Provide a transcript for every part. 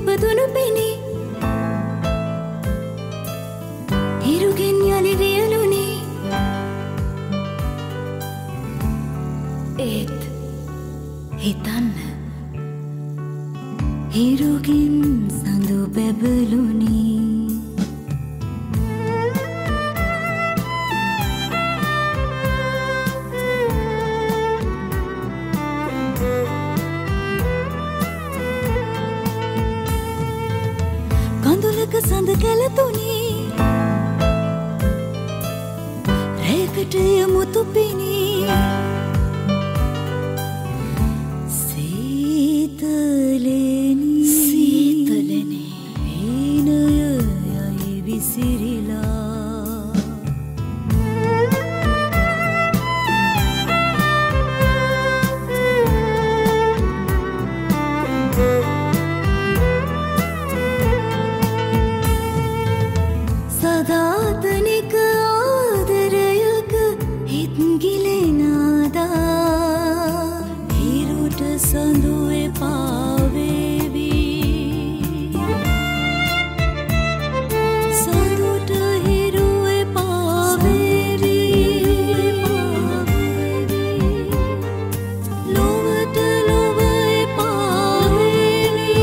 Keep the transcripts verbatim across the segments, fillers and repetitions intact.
ඉපදුණු පෙනේ හිරුගෙන් යලි වියලුනේ ඒත් හිතන්න හිරුගෙන් සඳු බැබළුනේ කඳුලක සඳ කැලතුනේ රැකට යමුතු පිනේ සීතලෙනි සීතලෙනි හීනය යයි විසිරිලා සදාතනික ආදරයක හිත් ගිලෙනාදා හිරුට සඳු එපා වේවි සඳුට හිරු එපා වේවි ලොවට ලොව එපා වේවි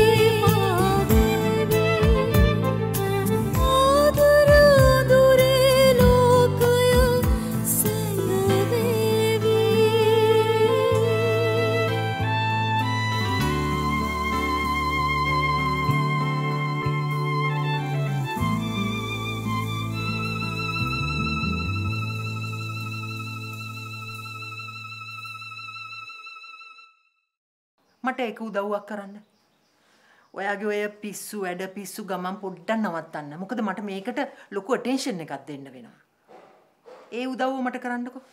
මට ඒක උදව්වක් කරන්න. ඔයාගේ ඔය පිස්සු වැඩ පිස්සු ගමන් පොඩ්ඩක් නවත්තන්න. මොකද මට මේකට ලොකු අටෙන්ෂන් එකක් දෙන්න වෙනවා. ඒ උදව්ව මට කරන්නකෝ.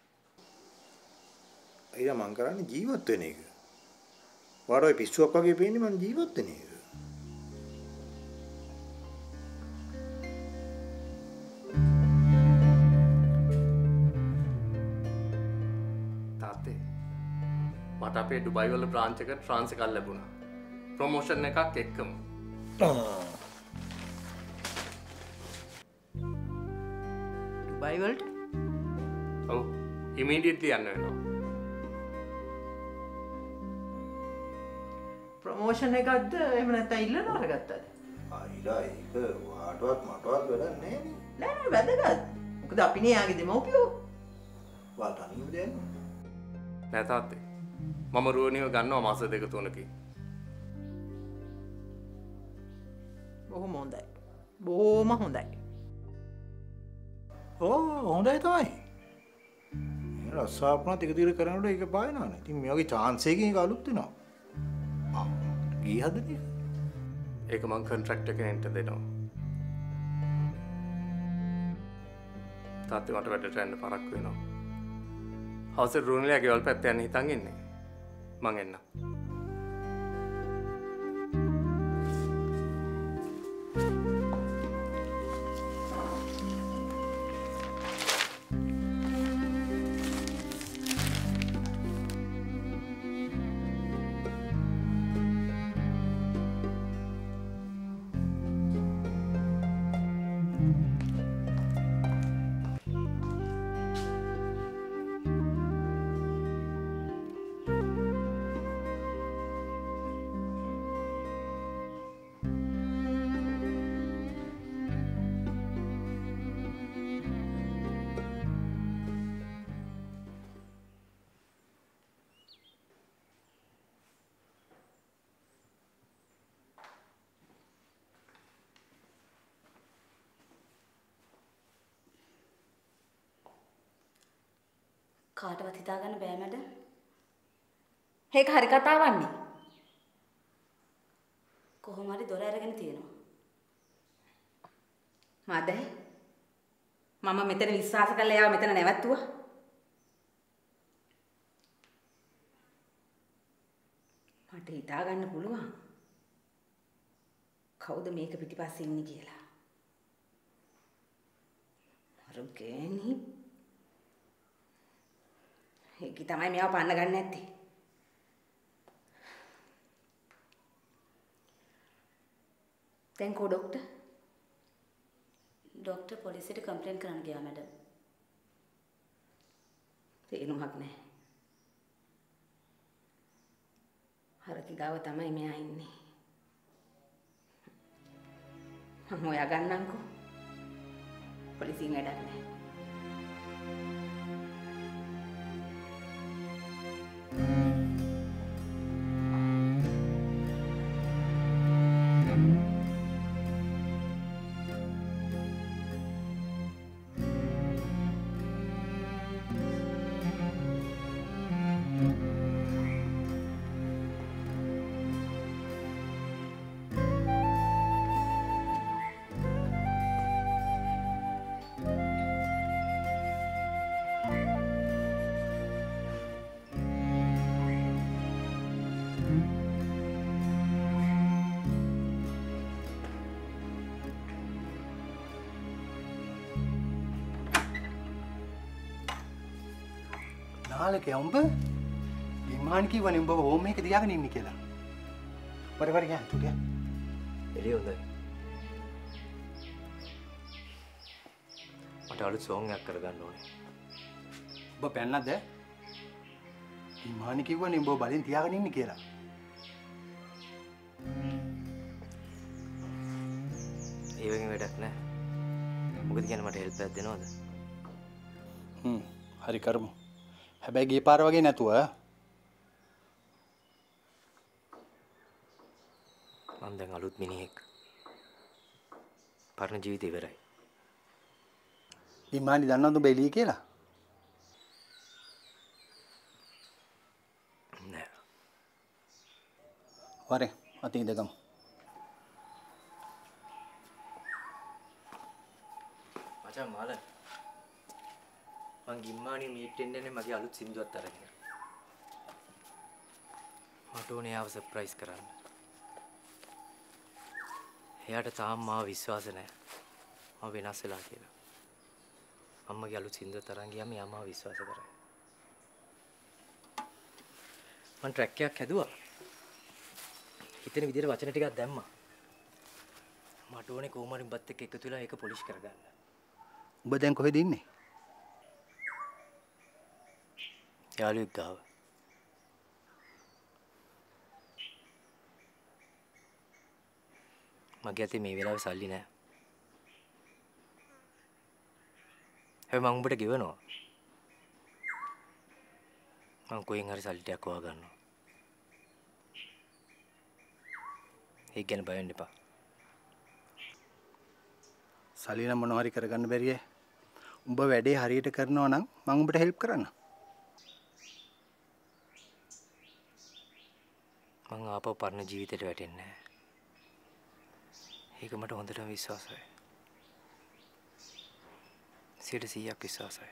අයියා මං කරන්නේ ජීවත් වෙන එක. වාට ඔය පිස්සුවක් වගේ පේන්නේ මං ජීවත් වෙන එක. තාත්තේ මට අපේ ඩුබයි වල බ්‍රාන්ච් එක ට්‍රාන්ස් එකක් ලැබුණා. ප්‍රොමෝෂන් එකක් එක්කම. ඩුබයි වලට? ඔව් ඉමීඩියට්ලි යන්න වෙනවා. ප්‍රොමෝෂන් එකක්ද එහෙම නැත්නම් ඉල්ලන අරගත්තද? අයිලා ඒක වාටවත් මටවත් වැඩක් නැහැ නේ. නෑ නෑ වැදගත්. මොකද අපිනේ යාගේ දෙමව්පියෝ. වා තනියම දෙන්නේ. නෑ තාත්තේ. මම රුවනිව ගන්නවා මාස දෙක තුනකින්. බොහොම හොඳයි. බොහොම හොඳයි. ඕ හොඳයි තමයි. මේ රස්සාපුණා ටික ටික කරනකොට ඒක පායනවානේ. ඉතින් මේ වගේ chance එකකින් ඒක අලුත් වෙනවා. ආ ගිය හදන්නේ. ඒක මං කොන්ට්‍රැක්ට් එකෙන් එන්ට දෙනවා. තාත්තේ මට වැඩට යන්න පරක් වෙනවා. හවසේ රුවනිලා ගෙවල් පැත්තේ යන්න හිතන් ඉන්නේ. මං එන්න. කාටවත් හිතාගන්න බෑ මැඩම්. ඒක හරි කතාවන්නේ. කොහොම හරි දොර අරගෙන තියෙනවා. මාදයි. මම මෙතන විශ්වාස කරලා යාව මෙතන නැවැත්තුවා. මට හිතාගන්න පුළුවන්. කවුද මේක පිටිපස්සේ ඉන්නේ කියලා. අරුගේනි ඒක තමයි මෙයාව පන්න ගන්න නැත්තේ. දැන් කෝ ડોක්ටර්? ડોක්ටර් පොලිසියට කම්ප්ලේන්ට් කරන්න ගියා මැඩම්. තේරුමක් නැහැ. හරකි ගාව තමයි මෙයා ඉන්නේ. මම හොයා ගන්නම්කෝ. පොලිසියෙන් වැඩක් නැහැ. නාලකේ උඹ විමාන කිව්වනේ උඹ හෝම් එක තියාගෙන ඉන්නේ කියලා. වර වර ගියා තු ගියා. එළිය හොඳයි. මට අලුත් සෝං එකක් කරගන්න ඕනේ. උඹ පැන්නද? විමාන කිව්වනේ උඹ බලෙන් තියාගෙන ඉන්නේ කියලා. ඒ වගේ වැඩක් නෑ. මොකද කියන්නේ මට හෙල්ප් එකක් දෙනවද? හ්ම් හරි කරමු. හැබැයි ගිය පාර වගේ නැතුව මම දැන් අලුත් මිනිහෙක්. පරණ ජීවිතේ ඉවරයි. විමානි දන්නවද උඹ එළිය කියලා? නෑ. වරේ අතින් ඉඳගමු. මචං මාල මං ගිම්මානි මීට් වෙන්නේ මගේ අලුත් සින්දුවත් අරගෙන. මට ඕනේ ආව සර්ප්‍රයිස් කරන්න. එයාට තාම මාව විශ්වාස නැහැ. මම වෙනස් වෙලා කියලා. අම්මගේ අලුත් සින්දුවත් අරන් ගියාම එයා මාව විශ්වාස කරා. මං ට්‍රැක් එකක් හැදුවා. හිතෙන විදිහට වචන ටිකක් දැම්මා. මට ඕනේ කොහොමරින් බත් එක්ක එකතු වෙලා ඒක පොලිෂ් කරගන්න. උඹ දැන් කොහෙද ඉන්නේ? යාළුවෙක් ගාව. මගේ අතේ මේ වෙලාවේ සල්ලි නැහැ. හැබැයි මම උඹට ගෙවනවා. මම කොහෙන් හරි සල්ලි ටිකක් හොයා ගන්නවා. ඒක ගැන බය වෙන්න එපා. සල්ලි නම් මොනවා හරි කරගන්න බැරියේ. උඹ වැඩේ හරියට කරනවා නම් මම උඹට හෙල්ප් කරන්න. මං ආපහු පරණ ජීවිතයට වැටෙන්නේ නැහැ. ඒක මට හොඳටම විශ්වාසයි. සියයට සීයක් විශ්වාසයි.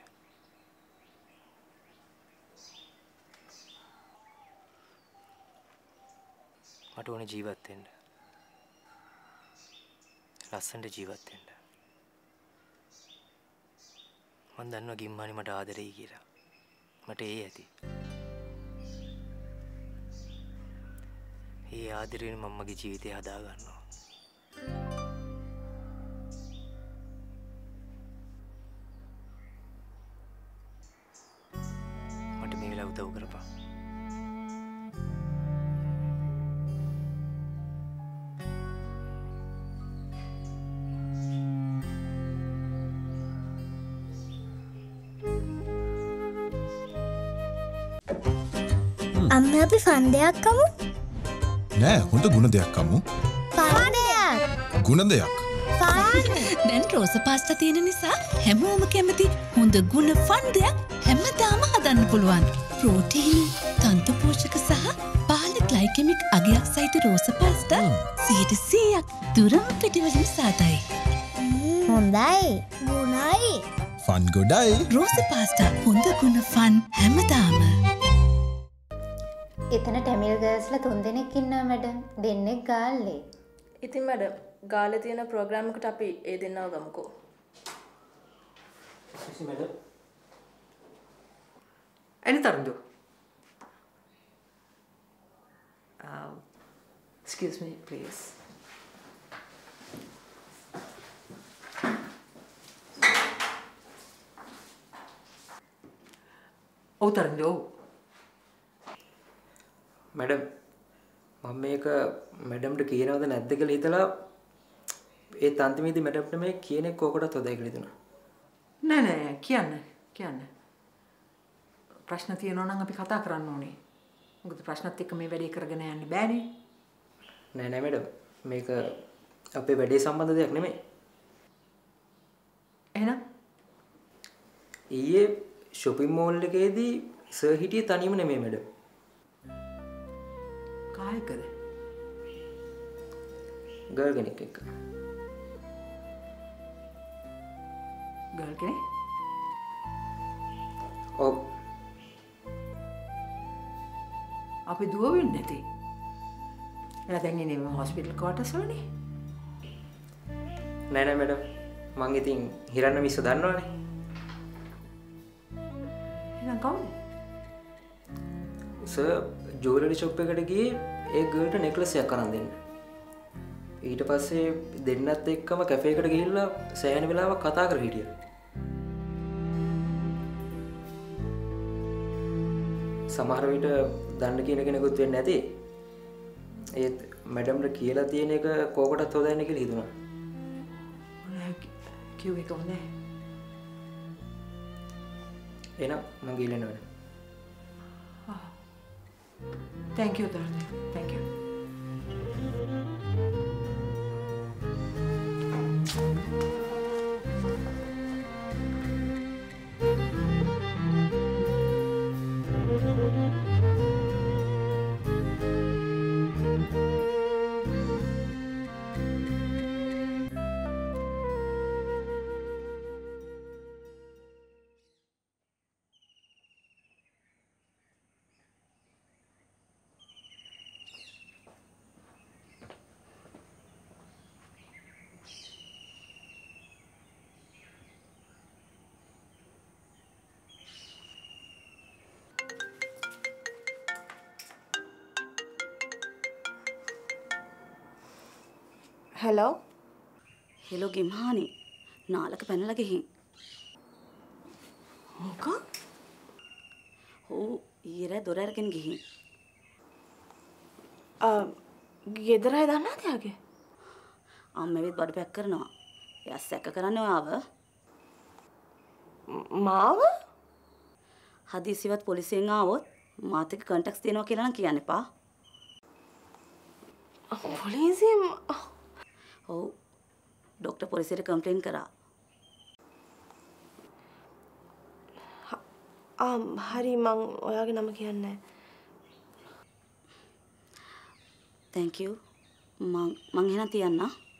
මට ඕනේ ජීවත් වෙන්න. ලස්සනට ජීවත් වෙන්න. මං දන්නවා ගිම්මානි මට ආදරෙයි කියලා. මට ඒ ඇති. ඒ ආදරයෙන් මම මගේ ජීවිතය හදා ගන්නවා. මට මේ වෙලාව උදව් කරපන්. අම්ම අපි ෆන් දෙයක් කමු. නෑ හොඳ ගුණ දෙයක් කමු. ෆන් දෙයක්. ගුණ දෙයක්. ෆන්. දැන් රෝස පාස්තා තියෙන නිසා හැමෝම කැමති හොඳ ගුණ ෆන් දෙයක් හැමදාම හදන්න පුළුවන්. ප්‍රෝටීන, තන්තු පෝෂක සහ පහළ ග්ලයිකෙමික් අගයක් සහිත රෝස පාස්තා සියයට සීයක් දුරම පිටිවලින් සාදයි. හොඳයි. ගුණයි. ෆන් ගොඩයි. රෝස පාස්තා හොඳ ගුණ ෆන් හැමදාම. එතන ටැමිල් ගර්ල්ස්ලා තුන් දෙනෙක් ඉන්නවා මැඩම්. දෙන්නෙක් ගාල්ලේ. ඉතින් මැඩම් ගාල්ලේ තියෙන ප්‍රෝග්‍රෑම් එකට අපි ඒ දෙන්නව ගමුකෝ. කිසි madam. Any Tarandu? Um, excuse me, please. ඔව් තරංජ ඔව්. මැඩම් මම මේක මැඩම්ට කියනවද නැද්ද කියලා හිතලා ඒ තන්තිමේදී මැඩම්ට මේ කියන එක කොකටත් හොදයි කියලා හිතුණා. නෑ නෑ කියන්න කියන්න. ප්‍රශ්න තියෙනවා නම් අපි කතා කරන්න ඕනේ. මොකද ප්‍රශ්නත් එක්ක මේ වැඩේ කරගෙන යන්න බෑනේ. නෑ නෑ මැඩම් මේක අපේ වැඩේ සම්බන්ධ දෙයක් නෙමෙයි. එහෙනම් ඊයේ shopping mall එකේදී සර් හිටියේ තනියම නෙමෙයි මැඩම්. කායකද? ගර්ල් කෙනෙක් එක්ක. ගර්ල් කෙනෙක්? ඔව්. අපි දුව වෙන්නේ නැති. එයා දැන් ඉන්නේ හොස්පිටල් ක්වාටර්ස් වලනේ. නෑ නෑ මැඩම් මං ඉතින් හිරන්න මිස්ස දන්නවනේ. එහෙනම් කවුද? සර් ජුවලරි ෂොප් එකට ගියේ ඒ ගර්ල්ට නෙක්ලස් එකක් අරන් දෙන්න. ඊට පස්සේ දෙන්නත් එක්කම කැෆේ එකට ගිහිල්ලා සෑහෙන වෙලාවක් කතා කරලා හිටියා. සමහර විට දන්න කියන කෙනෙකුත් වෙන්නේ නැති. ඒත් මැඩම්ට කියලා තියෙන එක කෝකටත් හොදන්නේ කියලා හිතුණා. කිව් එක හොඳයි. එහෙනම් මං ගිහින් එනවා. Thank you darling. Thank you. Hello hello Gimhani Nalaka පැනලා ගිහින් මොකක්? ඔව් ඊයේ දොර අරගෙන ගිහින් අ ගෙදරයි දන්නාද යාගේ? අම්මෙවිත් බඩ පැක් කරනවා. එයා සැක කරන්නේ ඔයාව. මාව? හදිසියවත් පොලිසියෙන් ආවොත් මාත් එක්ක කන්ටැක්ට්ස් තියෙනවා කියලා නම් කියන්න එපා. පොලිසියෙන්? ඔව් ડોක්ටර් පොලිසියට කම්ප්ලේන් කරා. ආ හරි මං ඔයාගේ නම කියන්නේ. thank you මං මං එහෙනම් තියන්න.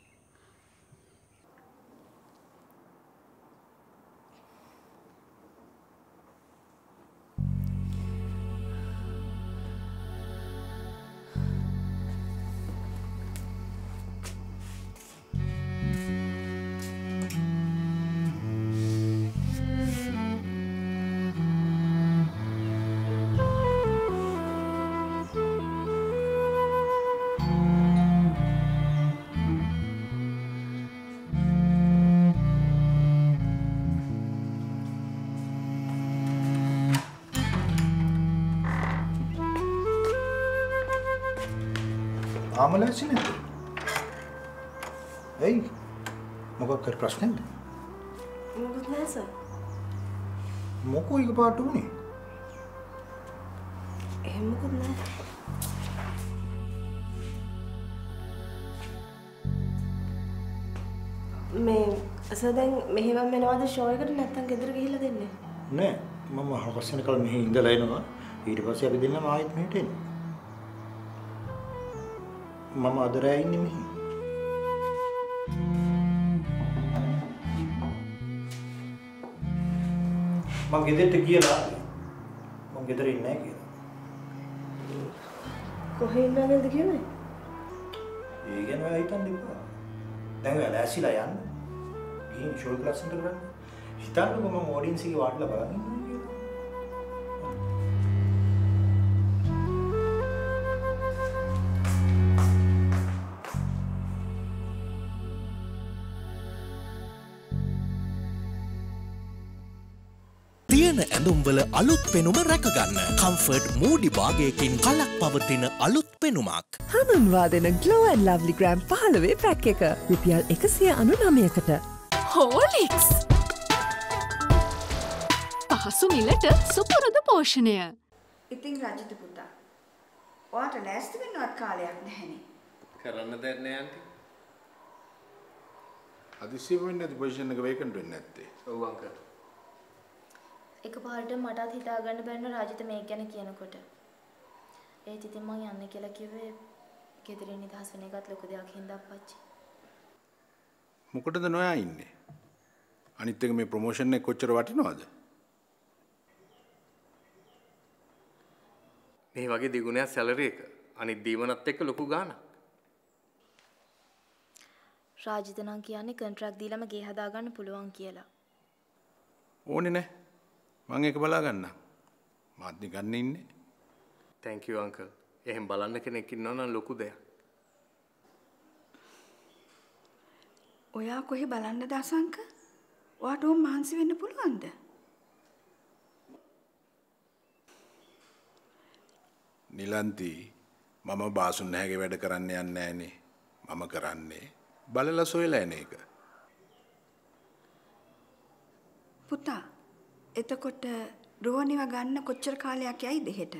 ආමලැසි නේද? එයි මොකක් කර ප්‍රශ්නද? මොකද නෑ සර්. මොකෝ එක පාට උනේ? එහෙම මොකද නෑ. මේ සර් දැන් මෙහෙම මෙනවාද ෂෝ එකට නැත්තම් ගෙදර ගිහිල්ලා දෙන්නේ? නෑ මම හවස් වෙනකල් මෙහි ඉඳලා එනවා. ඊට පස්සේ අපි දෙන්නම ආයෙත් මෙහෙට එනවා. මම අද රෑ ඉන්නේ මෙහි. මම ගෙදරට ගියලා මම ගෙදර ඉන්නේ නැහැ කියලා. කොහේ ඉන්නවද කියන්නේ? ඒ ගැන ඔයා හිතන්න එපා. දැන් ඔයා ලෑස්තිලා යන්න. ගිහින් ෂෝ ක්ලාස් එකට ගන්න. හිතන්නකෝ මම ඔඩියන්ස් එකේ වාඩිලා බලන් ඉන්නවා කියලා. උයන ඇඳුම්වල අලුත් පෙනුම රැකගන්න. කම්ෆර්ට් මූඩි භාගයකින් කලක් පවතින අලුත් පෙනුමක්. හඳුන්වා දෙන Glow and Lovely ග්‍රෑම් පහළොවේ පැක් එක රුපියල් එකසිය අනූනවයකට. හෝලික්ස් පහසු මිලට සුපුරුදු පෝෂණය. ඉතින් රජිත පුතා ඔයාට ලෑස්ති වෙන්නවත් කාලයක් නැහැනේ. කරන්න දෙයක් නෑ ආන්ටි. හදිස්සියෙ වෙන්නේ නැති පොසිෂන් එක වේකන්ට් වෙන්නේ නැත්තේ. ඔව් අංකල්. එකපාරට මටත් හිතාගන්න බැන්න රාජිත මේක ගැන කියනකොට. ඒත් ඉතින් මං යන්න කියලා කිව්වේ ගෙදරින් නිදහස් වෙන එකත් ලොකු දෙයක් හින්දා අප්පච්චි. මොකටද නොයා ඉන්නේ? අනිත් එක මේ ප්‍රොමෝෂන් එක කොච්චර වටිනවද? මේ වගේ දිගුණයක් සැලරි එක අනිත් දීමනත් එක්ක ලොකු ගාණක්. රාජිත නම් කියන්නේ කොන්ට්‍රැක්ට් දීලාම ගේ හදාගන්න පුළුවන් කියලා. ඕනේ නැහැ. මම ඒක බලා ගන්නම්. මාත් නිකන් ඉන්නේ. thank you uncle. එහෙන් බලන්න කෙනෙක් ඉන්නවා නම් ලොකු දෙයක්. ඔයා කොහේ බලන්නද අසංක? ඔයාට ඕම් මහන්සි වෙන්න පුළුවන්ද? නිලන්ති මම බාසුන් නැහැගේ වැඩ කරන්න යන්නේ නැහනේ. මම කරන්නේ බලලා සොයලා එන එක. පුතා එතකොට රෝනිව ගන්න කොච්චර කාලයක් යයිද හෙට?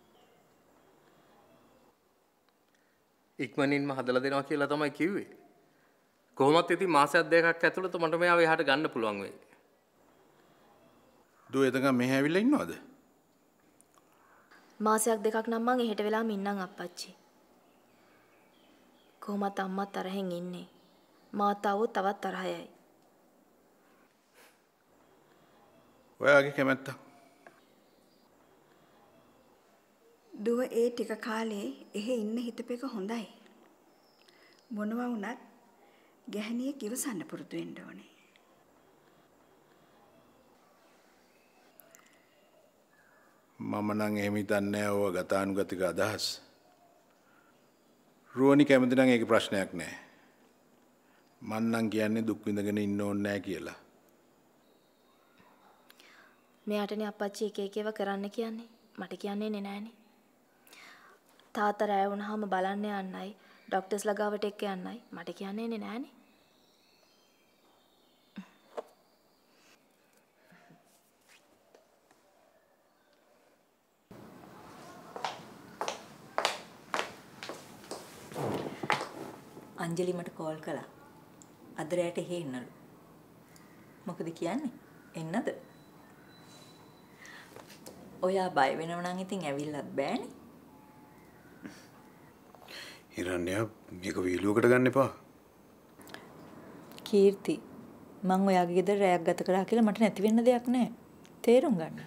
ඉක්මනින්ම හදලා දෙනවා කියලා තමයි කිව්වේ. කොහොමත් ඉතින් මාසයක් දෙකක් ඇතුළත මට මෙයාව එහාට ගන්න පුළුවන් වෙයි. දුව එතකන් මෙහෙ ඇවිල්ලා ඉන්නවද? මාසයක් දෙකක් නම් මං එහෙට වෙලාම ඉන්නම් අප්පච්චි. කොහොමත් අම්මත් තරහෙන් ඉන්නේ. මාත් ආවොත් තවත් තරහයයි. ඔයාගේ කැමැත්ත? දුව ඒ ටික කාලේ එහෙ ඉන්න හිතපෙක හොඳයි. මොනවා වුණත් ගැහණියෙක් ඉවසන්න පුරුදු වෙන්න ඕනේ. මම නම් එහෙම හිතන්නේ නැහැ ඔය ගතානුගතික අදහස්. රෝනි කැමති නම් ඒක ප්‍රශ්නයක් නැහැ. මං නම් කියන්නේ දුක් විඳගෙන ඉන්න ඕනේ නැහැ කියලා. මෙයාටනේ අප්පච්චි එක එක ඒවා කරන්න කියන්නේ. මට කියන්නේ නෑනේ. තාත්තා රැය වුණාම බලන්න යන්නයි, ડોක්ටර්ස්ලා ගාවට එක්ක යන්නයි මට කියන්නේ නෑනේ. අංජලි මට කෝල් කළා. අද රැට එහෙ එන්නලු. මොකද කියන්නේ? එන්නද? ඔයා බය වෙනව නම් ඉතින් ඇවිල්ලත් බෑනේ. හිරන්නේ මේක වීලුවකට ගන්න එපා. කීර්ති මං ඔයාගේ ගෙදර රැයක් ගත කරා කියලා මට නැති වෙන්න දෙයක් නැහැ. තේරුම් ගන්න.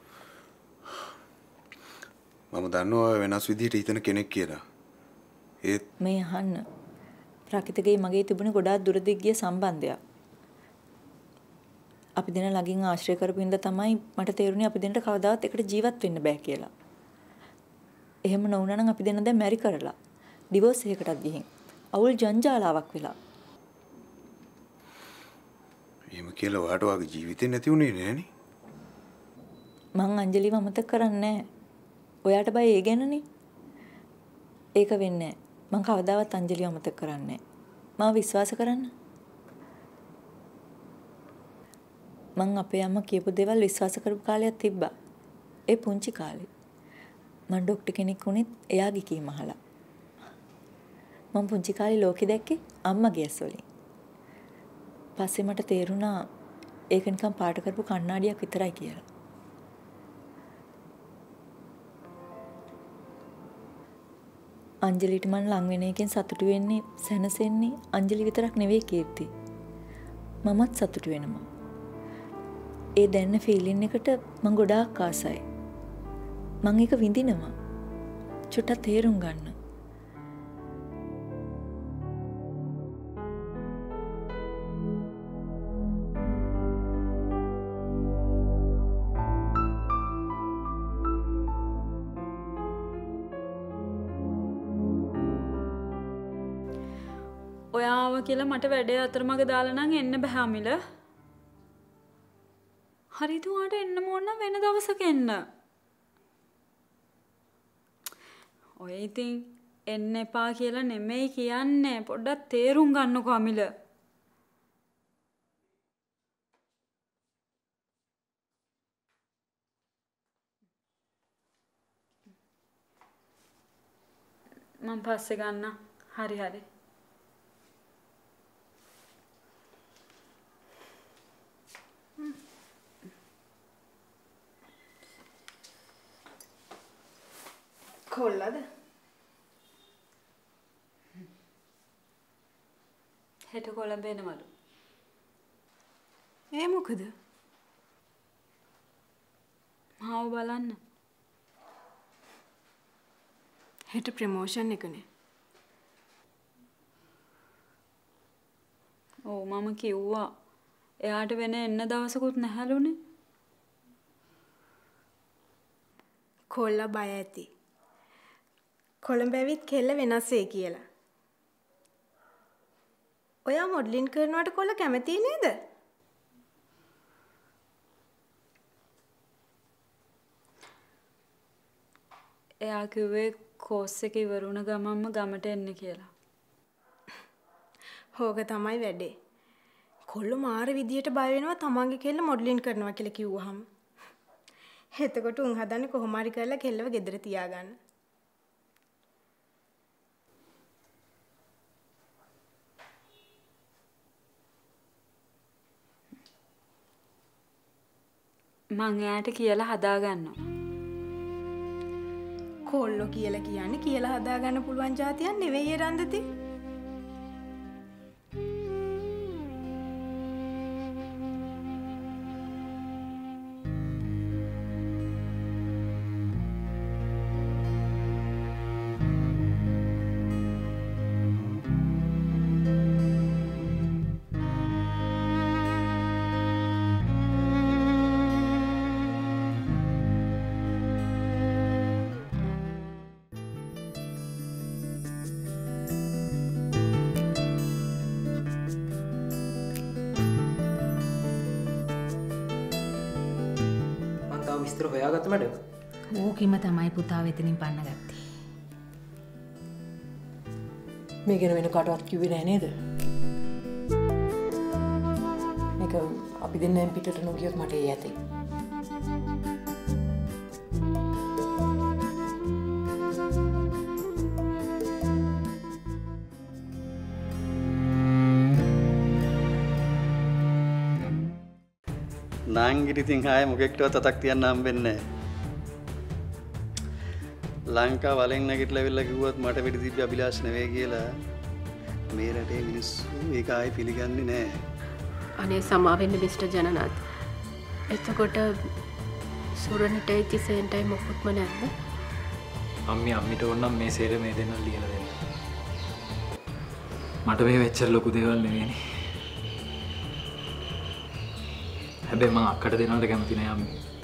මම දන්නවා වෙනස් විදිහට හිතන කෙනෙක් කියලා. ඒත් මේ අහන්න ප්‍රාකිතගේ මගේ තිබුණ ගොඩාක් දුරදිග ගිය සම්බන්ධයක්. අපි දෙන ළඟින් ආශ්‍රය කරපු ඉඳ තමයි මට තේරුණේ අපි දෙන්නට කවදාවත් එකට ජීවත් වෙන්න බෑ කියලා. එහෙම නොවුනා නම් අපි දෙන්න දැන් මැරි කරලා ඩිවෝස් එකකටත් ගිහින් අවුල් ජංජාලාවක් වෙලා. එහෙම කියලා ඔයාට ඔයාගේ ජීවිතේ නැති උනේ නෑනේ. මං අංජලිව අමතක කරන්නේ නෑ. ඔයාට බය ඒ ගැනනේ. ඒක වෙන්නේ නෑ. මං කවදාවත් අංජලිව අමතක කරන්නේ නෑ. මාව විශ්වාස කරන්න. මං අපේ අම්මා කියපු දේවල් විශ්වාස කරපු කාලයක් තිබ්බා. ඒ පුංචි කාලේ. මං ඩොක්ටර් කෙනෙක් වුණෙත් එයාගේ කීම අහලා. මං පුංචි කාලේ ලෝකෙ දැක්කේ අම්මගේ ඇස් වලින්. පස්සේ මට තේරුණා ඒක නිකන් පාට කරපු කණ්ණාඩියක් විතරයි කියලා. අංජලිට මං ලං වෙන එකෙන් සතුටු වෙන්නේ සැනසෙන්නේ අංජලි විතරක් නෙවෙයි කීර්ති. මමත් සතුටු වෙනවා. ඒ දැනන ෆීලින් එකට මං ගොඩාක් ආසයි. මං ඒක විඳිනවා. චුට්ටක් තේරුම් ගන්න. ඔයාව කියලා මට වැඩේ අතරමඟ දාලා නම් එන්න බෑ අමිල. හරි තුමාට එන්න ඕන නම් වෙන දවසක එන්න. ඔය ඉතින් එන්න එපා කියලා නෙමෙයි කියන්නේ. පොඩ්ඩක් තේරුම් ගන්නකෝ අමිල. මම පස්සේ ගන්න. හරි හරි. කොල්ලද? හෙට කොළඹ එනවලු. ඒ මොකද? මාව බලන්න. හෙට ප්‍රමෝෂන් එකනේ. ඔව් මම කිව්වා. එයාට වෙන එන්න දවසකුත් නැහැලුනේ. කොල්ලා බය ඇති. කොළඹ ඇවිත් කෙල්ල වෙනස් වෙයි කියලා. ඔයා මොඩලින් කරනවට කොල්ල කැමති නේද? එයා කිව්වේ කෝස් එක ඉවර වුණ ගමන්ම ගමට එන්න කියලා. හොග තමයි වැඩේ. කොල්ල මාර විදියට බය වෙනවා තමන්ගේ කෙල්ල මොඩලින් කරනවා කියලා කිව්වහම. එතකොට උන් හදන්නේ කොහොම හරි කරලා කෙල්ලව ගෙදර තියාගන්න. මං එයාට කියලා හදාගන්නවා. කොල්ලෝ කියලා කියන්නේ කියලා හදාගන්න පුළුවන් જાතියක් නෙවෙයි රන්දති. විස්තර හොයාගත්ත මැඩම්. ඕකිම තමයි පුතා වෙතනින් පන්න ගත්තේ. මේ ගැන වෙන කාටවත් කිව්වේ නෑ නේද? මේක අපි දෙන්නෙන් පිටට නොගියොත් මට ඒ ඇතේ. නාංගිට ඉතින් ආයේ මොකෙක්ටවත් අතක් තියන්න හම්බෙන්නේ නැහැ. ලංකාව වලෙන් නැගිටලා ඇවිල්ලා කිව්වත් මට වෙඩි තිබ්බ අභිලාෂ නෙවෙයි කියලා මේ රටේ මිනිස්සු ඒක ආයේ පිළිගන්නේ නැහැ. අනේ සමා වෙන්න මිස්ටර් ජනනාත්. එතකොට සුරණිටයි තිසෙන්ටයි මොකොත්ම නැද්ද? අම්මි අම්මිට ඕනම් මේ සේර මේ දෙන්න ලියලා දෙන්න. මට මේ වෙච්චර ලොකු දේවල් නෙවෙයිනේ. හැබැයි මම අක්කට දෙනවට කැමති නෑ අම්මි.